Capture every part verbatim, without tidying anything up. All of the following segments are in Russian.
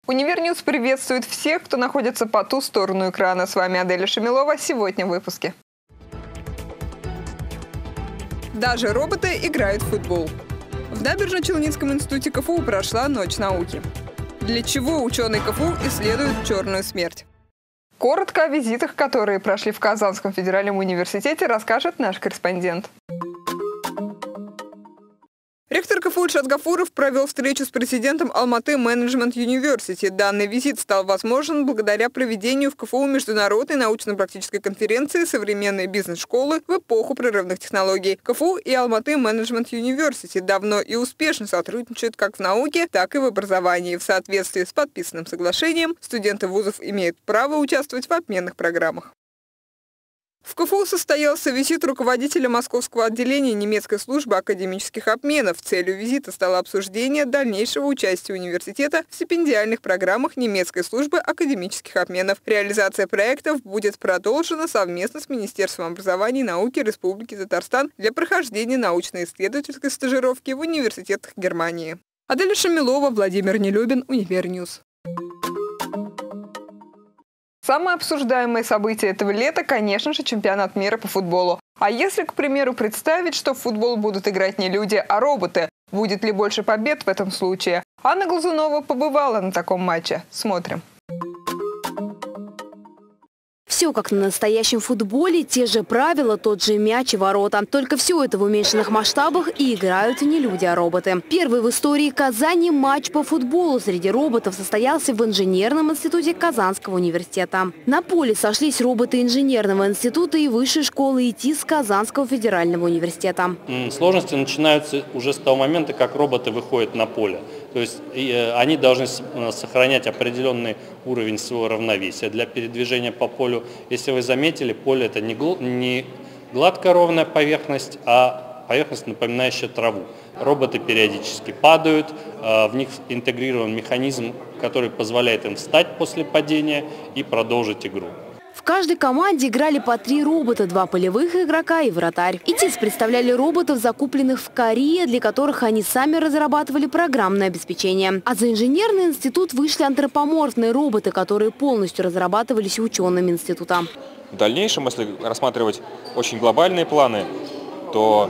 Универньюз приветствует всех, кто находится по ту сторону экрана. С вами Аделя Шамилова. Сегодня в выпуске. Даже роботы играют в футбол. В Набережно-Челнинском институте КФУ прошла Ночь науки. Для чего ученые КФУ исследуют черную смерть? Коротко о визитах, которые прошли в Казанском федеральном университете, расскажет наш корреспондент. Ректор КФУ Ильшат Гафуров провел встречу с президентом Алматы Менеджмент Юниверсити. Данный визит стал возможен благодаря проведению в КФУ международной научно-практической конференции «Современные бизнес-школы в эпоху прорывных технологий». КФУ и Алматы Менеджмент Юниверсити давно и успешно сотрудничают как в науке, так и в образовании. В соответствии с подписанным соглашением студенты вузов имеют право участвовать в обменных программах. В КФУ состоялся визит руководителя Московского отделения немецкой службы академических обменов. Целью визита стало обсуждение дальнейшего участия университета в стипендиальных программах немецкой службы академических обменов. Реализация проектов будет продолжена совместно с Министерством образования и науки Республики Татарстан для прохождения научно-исследовательской стажировки в университетах Германии. Аделя Шамилова, Владимир Нелюбин, Универньюз. Самое обсуждаемое событие этого лета, конечно же, чемпионат мира по футболу. А если, к примеру, представить, что в футбол будут играть не люди, а роботы, будет ли больше побед в этом случае? Анна Глазунова побывала на таком матче. Смотрим. Все как на настоящем футболе, те же правила, тот же мяч и ворота. Только все это в уменьшенных масштабах и играют не люди, а роботы. Первый в истории Казани матч по футболу среди роботов состоялся в инженерном институте Казанского университета. На поле сошлись роботы инженерного института и высшей школы ИТИС Казанского федерального университета. Сложности начинаются уже с того момента, как роботы выходят на поле. То есть они должны сохранять определенный уровень своего равновесия для передвижения по полю. Если вы заметили, поле это не гладкая ровная поверхность, а поверхность, напоминающая траву. Роботы периодически падают, в них интегрирован механизм, который позволяет им встать после падения и продолжить игру. В каждой команде играли по три робота, два полевых игрока и вратарь. ИТИС представляли роботов, закупленных в Корее, для которых они сами разрабатывали программное обеспечение. А за инженерный институт вышли антропоморфные роботы, которые полностью разрабатывались учеными института. В дальнейшем, если рассматривать очень глобальные планы, то,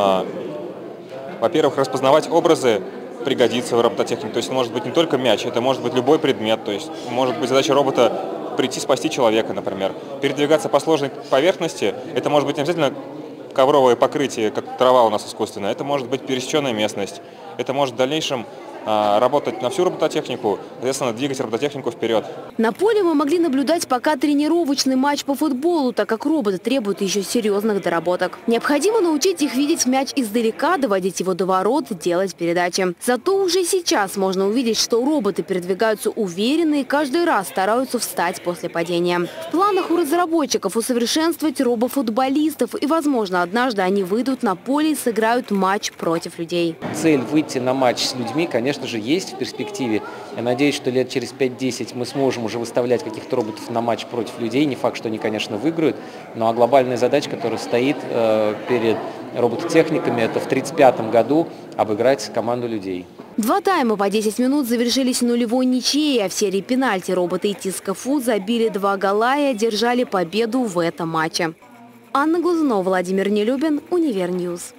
э, во-первых, распознавать образы пригодится в робототехнике. То есть это может быть не только мяч, это может быть любой предмет. То есть может быть задача робота прийти спасти человека, например. Передвигаться по сложной поверхности, это может быть не обязательно ковровое покрытие, как трава у нас искусственная, это может быть пересеченная местность, это может в дальнейшем а, работать на всю робототехнику, соответственно, двигать робототехнику вперед. На поле мы могли наблюдать пока тренировочный матч по футболу, так как роботы требуют еще серьезных доработок. Необходимо научить их видеть мяч издалека, доводить его до ворот, делать передачи. Зато уже сейчас можно увидеть, что роботы передвигаются уверенно и каждый раз стараются встать после падения. В планах у разработчиков усовершенствовать робофутболистов, и, возможно, однажды они выйдут на поле и сыграют матч против людей. Цель выйти на матч с людьми, конечно, Конечно же, есть в перспективе. Я надеюсь, что лет через пять-десять мы сможем уже выставлять каких-то роботов на матч против людей. Не факт, что они, конечно, выиграют. Ну а глобальная задача, которая стоит э, перед робототехниками, это в тридцать пятом году обыграть команду людей. Два тайма по десять минут завершились нулевой ничьей, а в серии пенальти роботы ИТИС КФУ забили два гола и одержали победу в этом матче. Анна Глазунова, Владимир Нелюбин, Универньюз.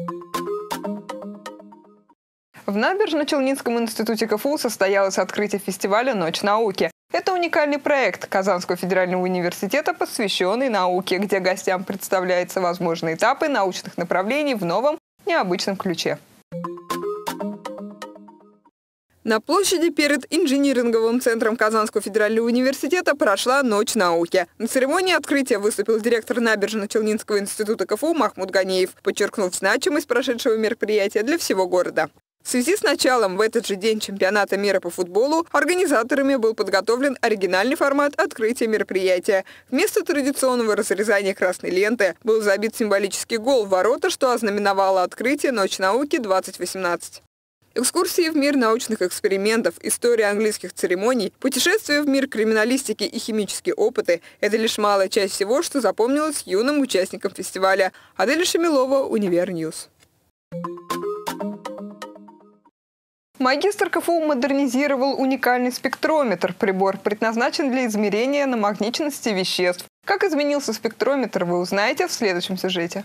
В Набережно-Челнинском институте КФУ состоялось открытие фестиваля «Ночь науки». Это уникальный проект Казанского федерального университета, посвященный науке, где гостям представляются возможные этапы научных направлений в новом, необычном ключе. На площади перед инжиниринговым центром Казанского федерального университета прошла Ночь науки. На церемонии открытия выступил директор Набережно-Челнинского института КФУ Махмуд Ганиев, подчеркнув значимость прошедшего мероприятия для всего города. В связи с началом в этот же день чемпионата мира по футболу организаторами был подготовлен оригинальный формат открытия мероприятия. Вместо традиционного разрезания красной ленты был забит символический гол в ворота, что ознаменовало открытие «Ночь науки-двадцать восемнадцать». Экскурсии в мир научных экспериментов, история английских церемоний, путешествия в мир криминалистики и химические опыты – это лишь малая часть всего, что запомнилось юным участникам фестиваля. Аделя Шамилова, Универньюз. Магистр КФУ модернизировал уникальный спектрометр. Прибор предназначен для измерения намагниченности веществ. Как изменился спектрометр, вы узнаете в следующем сюжете.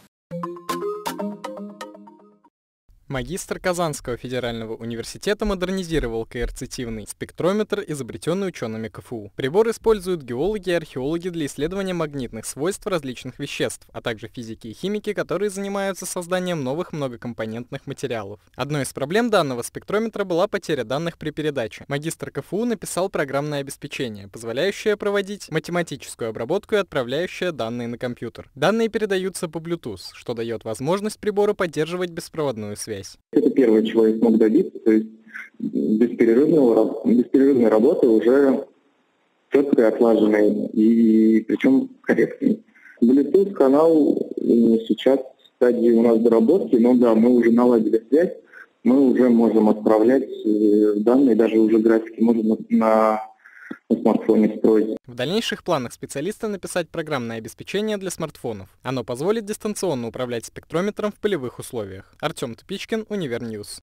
Магистр Казанского федерального университета модернизировал коэрцитивный спектрометр, изобретенный учеными КФУ. Прибор используют геологи и археологи для исследования магнитных свойств различных веществ, а также физики и химики, которые занимаются созданием новых многокомпонентных материалов. Одной из проблем данного спектрометра была потеря данных при передаче. Магистр КФУ написал программное обеспечение, позволяющее проводить математическую обработку и отправляющее данные на компьютер. Данные передаются по Bluetooth, что дает возможность прибору поддерживать беспроводную связь. Это первое, чего я смог добиться, то есть бесперерывного, бесперерывной работы уже четкой, отлаженной и причем корректной. Bluetooth канал сейчас в стадии у нас доработки, но да, мы уже наладили связь, мы уже можем отправлять данные, даже уже графики можем на, на смартфоне строить. В дальнейших планах специалиста написать программное обеспечение для смартфонов. Оно позволит дистанционно управлять спектрометром в полевых условиях. Артем Тупичкин, Универньюз.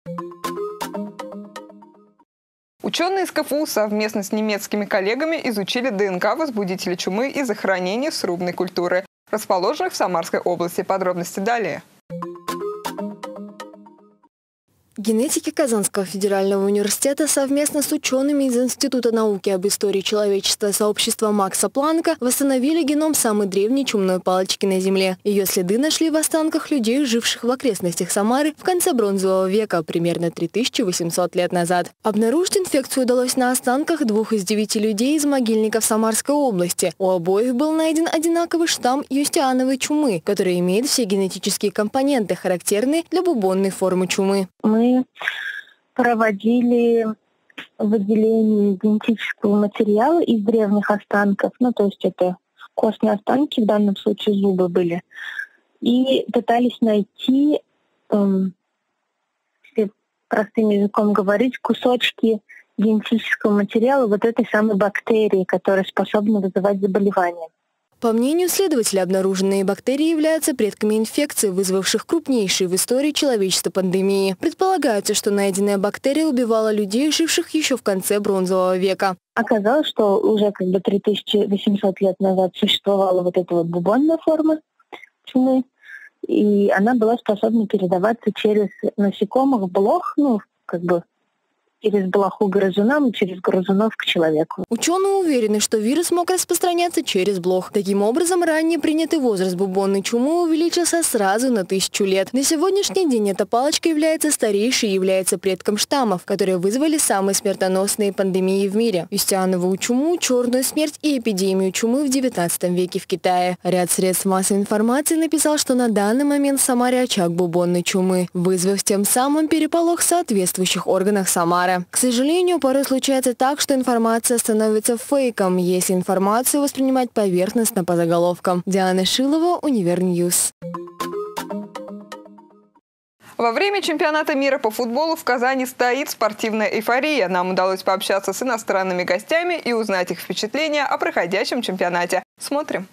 Ученые из КФУ совместно с немецкими коллегами изучили ДНК возбудителя чумы и захоронения срубной культуры, расположенных в Самарской области. Подробности далее. Генетики Казанского федерального университета совместно с учеными из Института науки об истории человечества сообщества Макса Планка восстановили геном самой древней чумной палочки на Земле. Ее следы нашли в останках людей, живших в окрестностях Самары в конце бронзового века, примерно три тысячи восемьсот лет назад. Обнаружить инфекцию удалось на останках двух из девяти людей из могильников Самарской области. У обоих был найден одинаковый штамм юстиановой чумы, который имеет все генетические компоненты, характерные для бубонной формы чумы. Мы проводили выделение генетического материала из древних останков, ну то есть это костные останки, в данном случае зубы были, и пытались найти, эм, если простым языком говорить, кусочки генетического материала вот этой самой бактерии, которая способна вызывать заболевания. По мнению следователя, обнаруженные бактерии являются предками инфекций, вызвавших крупнейшие в истории человечества пандемии. Предполагается, что найденная бактерия убивала людей, живших еще в конце бронзового века. Оказалось, что уже как бы три тысячи восемьсот лет назад существовала вот эта вот бубонная форма чумы, и она была способна передаваться через насекомых, блох, ну, как бы через блоху грызунам и через грызунов к человеку. Ученые уверены, что вирус мог распространяться через блох. Таким образом, ранее принятый возраст бубонной чумы увеличился сразу на тысячу лет. На сегодняшний день эта палочка является старейшей и является предком штаммов, которые вызвали самые смертоносные пандемии в мире. Юстиановую чуму, черную смерть и эпидемию чумы в девятнадцатом веке в Китае. Ряд средств массовой информации написал, что на данный момент в Самаре очаг бубонной чумы, вызвав тем самым переполох в соответствующих органах Самары. К сожалению, порой случается так, что информация становится фейком, если информацию воспринимать поверхностно по заголовкам. Диана Шилова, Универньюз. Во время чемпионата мира по футболу в Казани стоит спортивная эйфория. Нам удалось пообщаться с иностранными гостями и узнать их впечатления о проходящем чемпионате. Смотрим.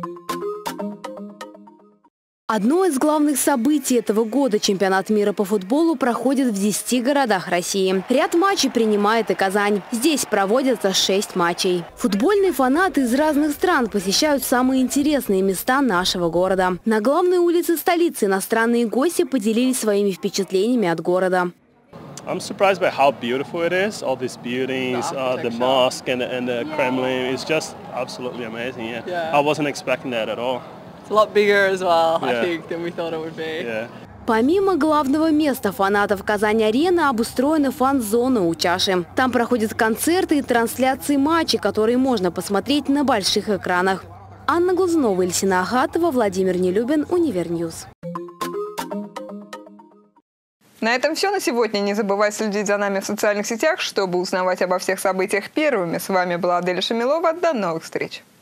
Одно из главных событий этого года – чемпионат мира по футболу проходит в десяти городах России. Ряд матчей принимает и Казань. Здесь проводятся шесть матчей. Футбольные фанаты из разных стран посещают самые интересные места нашего города. На главной улице столицы иностранные гости поделились своими впечатлениями от города. I'm surprised by how beautiful it is. All these buildings, uh, the mosque and the, and the Kremlin. It's just absolutely amazing. Yeah. Yeah. I wasn't expecting that at all. It's a lot bigger as well, Yeah. I think, than we thought it would be. Yeah. Помимо главного места фанатов Казань-арены обустроены фан-зоны у чаши. Там проходят концерты и трансляции матчей, которые можно посмотреть на больших экранах. Анна Глазунова, Ильсина Ахатова, Владимир Нелюбин, Универньюз. На этом все на сегодня. Не забывай следить за нами в социальных сетях, чтобы узнавать обо всех событиях первыми. С вами была Аделя Шамилова. До новых встреч!